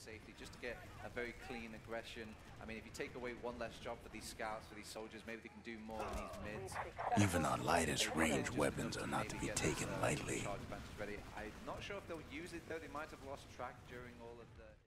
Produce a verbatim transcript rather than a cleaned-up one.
safety, just to get a very clean aggression. I mean, if you take away one less job for these scouts, for these soldiers, maybe they can do more in these mids. Even our lightest range weapons are not to be taken lightly. I'm not sure if they'll use it though. They might have lost track during all of the